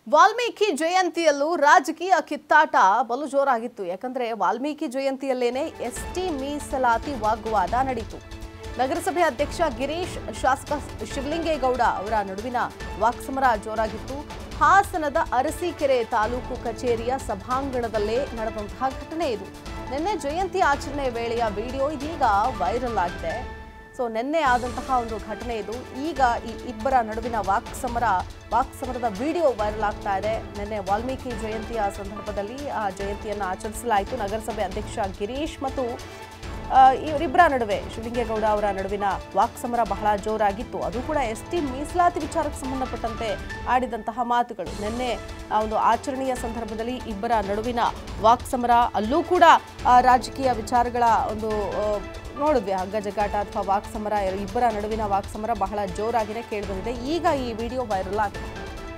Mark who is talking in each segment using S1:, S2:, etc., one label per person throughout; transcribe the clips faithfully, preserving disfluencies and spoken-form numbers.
S1: ವಾಲ್ಮೀಕಿ ಜಯಂತಿಯಲ್ಲೂ ರಾಜಕೀಯ ಕಿತ್ತಾಟ ಬಲು ಜೋರಾಗಿತ್ತು. ಯಾಕಂದ್ರೆ ವಾಲ್ಮೀಕಿ ಜಯಂತಿಯಲ್ಲೇನೆ ಎಸ್ಟಿ ಮೀಸಲಾತಿ ವಾಗ್ವಾದ ನಡೆಯಿತು. ನಗರಸಭೆ ಅಧ್ಯಕ್ಷ ಗಿರೀಶ್, ಶಾಸಕ ಶಿವಲಿಂಗೇಗೌಡ ಅವರ ನಡುವಿನ ವಾಕ್ಸಮರ ಜೋರಾಗಿತ್ತು. ಹಾಸನದ ಅರಸೀಕೆರೆ ತಾಲೂಕು ಕಚೇರಿಯ ಸಭಾಂಗಣದಲ್ಲೇ ನಡೆದಂತಹ ಘಟನೆ ಇದು. ನಿನ್ನೆ ಜಯಂತಿ ಆಚರಣೆ ವೇಳೆಯ ವಿಡಿಯೋ ಇದೀಗ ವೈರಲ್ ಆಗಿದೆ. ಸೊ ನಿನ್ನೆ ಆದಂತಹ ಒಂದು ಘಟನೆ ಇದು. ಈಗ ಈ ಇಬ್ಬರ ನಡುವಿನ ವಾಕ್ಸಮರ ವಾಕ್ಸಮರದ ವಿಡಿಯೋ ವೈರಲ್ ಆಗ್ತಾ ಇದೆ. ನಿನ್ನೆ ವಾಲ್ಮೀಕಿ ಜಯಂತಿಯ ಸಂದರ್ಭದಲ್ಲಿ ಆ ಜಯಂತಿಯನ್ನು ಆಚರಿಸಲಾಯಿತು. ನಗರಸಭೆ ಅಧ್ಯಕ್ಷ ಗಿರೀಶ್ ಮತ್ತು ಇವರಿಬ್ಬರ ನಡುವೆ ಶಿವಲಿಂಗೇಗೌಡ ಅವರ ನಡುವಿನ ವಾಕ್ಸಮರ ಬಹಳ ಜೋರಾಗಿತ್ತು. ಅದು ಕೂಡ ಎಸ್ ಟಿ ಮೀಸಲಾತಿ ವಿಚಾರಕ್ಕೆ ಸಂಬಂಧಪಟ್ಟಂತೆ ಆಡಿದಂತಹ ಮಾತುಗಳು. ನಿನ್ನೆ ಆ ಒಂದು ಆಚರಣೆಯ ಸಂದರ್ಭದಲ್ಲಿ ಇಬ್ಬರ ನಡುವಿನ ವಾಕ್ಸಮರ, ಅಲ್ಲೂ ಕೂಡ ರಾಜಕೀಯ ವಿಚಾರಗಳ ಒಂದು ನೋಡಿದ್ವಿ. ಹಗ್ಗ ಜಗ್ಗಾಟ ಅಥವಾ ವಾಕ್ಸಮರ, ಇಬ್ಬರ ನಡುವಿನ ವಾಕ್ಸಮರ ಬಹಳ ಜೋರಾಗಿನೇ ಕೇಳಿಬಂದಿದೆ. ಈಗ ಈ ವಿಡಿಯೋ ವೈರಲ್ ಆಗಿದೆ.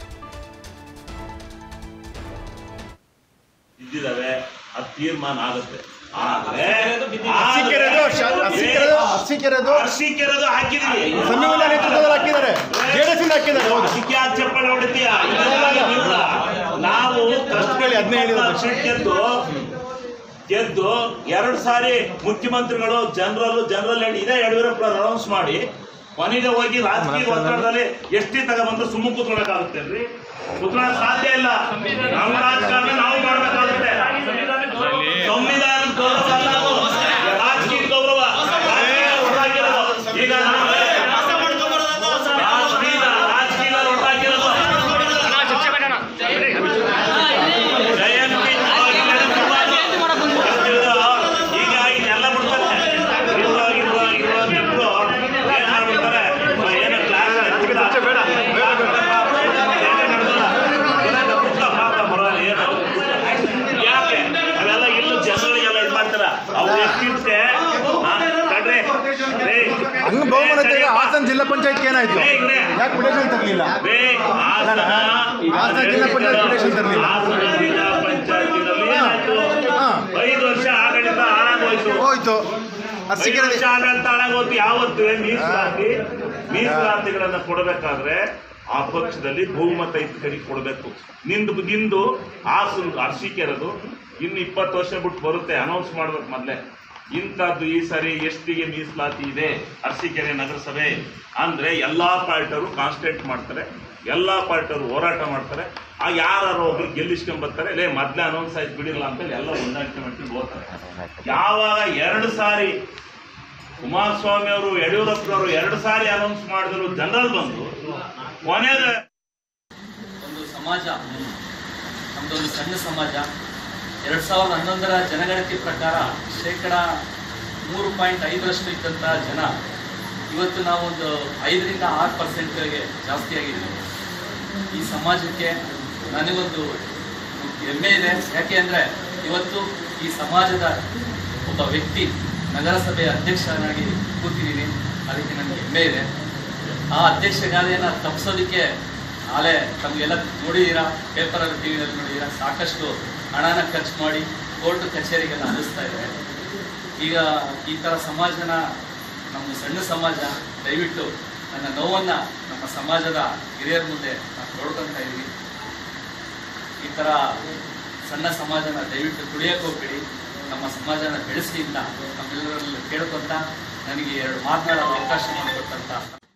S2: ತೀರ್ಮಾನ ಆಗುತ್ತೆ. ಚಪ್ಪಳೆ ಹೊಡಿತೀಯ. ನಾವು ಗೆದ್ದು ಎರಡು ಸಾರಿ ಮುಖ್ಯಮಂತ್ರಿಗಳು ಜನರಲ್ ಜನರಲ್ ಇದೇ ಯಡಿಯೂರಪ್ಪ ಅನೌನ್ಸ್ ಮಾಡಿ ಕೊನೆಗೆ ಹೋಗಿ ರಾಜಕೀಯ ಒತ್ತಡದಲ್ಲಿ ಎಷ್ಟಿ ತಗೊಂಡ್ಬಂದು ಸುಮ್ಮ ಕೂತ್ಕೊಳ್ಳೋಕ್ಕಾಗುತ್ತೇನ್ರಿ? ಕೂತ್ಕೊಳ್ಳೋಕೆ ಸಾಧ್ಯ ಇಲ್ಲ. ನಮ್ಮ ರಾಜಕಾರಣ ನಾವು ಮಾಡ್ಬೇಕಾಗುತ್ತೆ. ಸಂವಿಧಾನದ ಗೌರವ ಅಲ್ಲ, ರಾಜಕೀಯ ಗೌರವ. ಈಗ
S3: ಹಾಸನ ಜಿಲ್ಲಾ ಪಂಚಾಯತ್ ಏನಾಯ್ತು? ಯಾಕೆ ಪಿಟಿಷನ್ ತರಲಿಲ್ಲ? ಹಾಸನ ಜಿಲ್ಲಾ ಪಂಚಾಯತ್ ಪಿಟಿಷನ್ ತರಲಿಲ್ಲ.
S2: ಐದು ವರ್ಷ ಆಡಳಿತ ಹಾಳಾಗೋಯ್ತು
S3: ಹೋಯ್ತು.
S2: ವರ್ಷ ಆಡಳಿತ ಹಾಳಾಗೋಯ್ತು. ಯಾವತ್ತು ಮೀಸಲಾತಿ ಮೀಸಲಾತಿಗಳನ್ನ ಕೊಡಬೇಕಾದ್ರೆ ಆ ಪಕ್ಷದಲ್ಲಿ ಬಹುಮತ ಇದ್ದ ಕಡೆಗೆ ಕೊಡಬೇಕು. ನಿಂದು ನಿಂದು ಹಾಸನ ಅರಸೀಕೆರೆದು ಇನ್ನು ಇಪ್ಪತ್ತು ವರ್ಷ ಬಿಟ್ಟು ಬರುತ್ತೆ, ಅನೌನ್ಸ್ ಮಾಡ್ಬೇಕು ಮೊದಲೇ. ಇಂಥದ್ದು ಈ ಸಾರಿ ಎಷ್ಟಿಗೆ ಮೀಸಲಾತಿ ಇದೆ ಅರಸೀಕೆರೆ ನಗರಸಭೆ ಅಂದರೆ ಎಲ್ಲ ಪಾರ್ಟಿಯವರು ಕಾನ್ಸ್ಟೆಂಟ್ ಮಾಡ್ತಾರೆ, ಎಲ್ಲ ಪಾರ್ಟಿಯವರು ಹೋರಾಟ ಮಾಡ್ತಾರೆ. ಆ ಯಾರು ಒಬ್ರು ಗೆಲ್ಲಿಸ್ಕೊಂಡ್ಬರ್ತಾರೆ, ಲೇ ಮೊದಲೇ ಅನೌನ್ಸ್ ಆಯ್ತು ಬಿಡಿಲ್ಲ ಅಂತೇಳಿ ಎಲ್ಲ ಹೊಂದಾಣಿಕೆ ಮಾಡ್ಕೊಂಡು ಹೋಗ್ತಾರೆ. ಯಾವಾಗ ಎರಡು ಸಾರಿ ಕುಮಾರಸ್ವಾಮಿ ಅವರು ಯಡಿಯೂರಪ್ಪನವರು ಎರಡು ಸಾರಿ ಅನೌನ್ಸ್ ಮಾಡಿದ್ರು, ಜನರಲ್ ಬಂದು ಕೊನೆಯ
S4: ಒಂದು ಸಮಾಜ, ನಮ್ಮದೊಂದು ಸಣ್ಣ ಸಮಾಜ, ಎರಡು ಸಾವಿರದ ಹನ್ನೊಂದರ ಜನಗಣತಿ ಪ್ರಕಾರ ಶೇಕಡ ಮೂರು ಪಾಯಿಂಟ್ ಐದರಷ್ಟು ಇದ್ದಂಥ ಜನ ಇವತ್ತು ನಾವೊಂದು ಐದರಿಂದ ಆರು ಪರ್ಸೆಂಟ್ಗೆ ಜಾಸ್ತಿ ಆಗಿದ್ದೀವಿ. ಈ ಸಮಾಜಕ್ಕೆ ನನಗೊಂದು ಹೆಮ್ಮೆ ಇದೆ. ಯಾಕೆ ಅಂದರೆ ಇವತ್ತು ಈ ಸಮಾಜದ ಒಬ್ಬ ವ್ಯಕ್ತಿ ನಗರಸಭೆಯ ಅಧ್ಯಕ್ಷನಾಗಿ ಕೂತಿದ್ದೀನಿ, ಅದಕ್ಕೆ ನನಗೆ ಹೆಮ್ಮೆ ಇದೆ. ಆ ಅಧ್ಯಕ್ಷ ಗಾದೆಯನ್ನು ತಪ್ಪಿಸೋದಕ್ಕೆ ನಾಳೆ ತಮಗೆಲ್ಲ ನೋಡಿದ್ದೀರಾ, ಪೇಪರಲ್ಲಿ ಟಿ ವಿನಲ್ಲಿ ನೋಡಿದ್ದೀರಾ, ಸಾಕಷ್ಟು ಹಣನ ಖರ್ಚು ಮಾಡಿ ಕೋರ್ಟ್ ಕಚೇರಿಗೆಲ್ಲ ನಡೆಸ್ತಾ ಇದ್ದಾರೆ. ಈಗ ಈ ಥರ ಸಮಾಜನ, ನಮ್ಮ ಸಣ್ಣ ಸಮಾಜ, ದಯವಿಟ್ಟು ನನ್ನ ನೋವನ್ನು ನಮ್ಮ ಸಮಾಜದ ಹಿರಿಯರ ಮುಂದೆ ನಾವು ನೋಡ್ಕೊತಾ ಇದ್ದೀವಿ. ಈ ಥರ ಸಣ್ಣ ಸಮಾಜನ ದಯವಿಟ್ಟು ತುಳಿಯಕ್ಕೆ ಹೋಗ್ಬೇಡಿ, ನಮ್ಮ ಸಮಾಜನ ಬೆಳೆಸಿ ಅಂತ ನಮ್ಮೆಲ್ಲರಲ್ಲಿ ಕೇಳ್ಕೊತ ನನಗೆ ಎರಡು ಮಾತನಾಡೋ ಅವಕಾಶ ಮಾಡಿಕೊಟ್ಟಂತ